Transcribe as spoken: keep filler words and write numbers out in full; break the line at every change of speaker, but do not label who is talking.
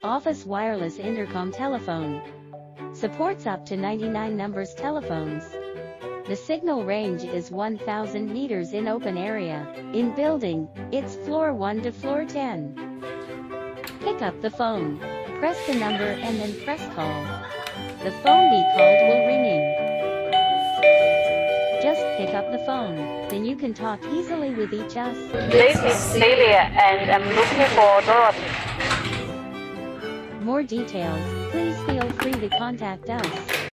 Office wireless intercom telephone. Supports up to ninety-nine numbers telephones. The signal range is one thousand meters in open area. In building, it's floor one to floor ten. Pick up the phone. Press the number and then press call. The phone be called will ringing. Just pick up the phone, then you can talk easily with each us.
This is Celia and I'm looking for Dorothy.
More details, please feel free to contact us.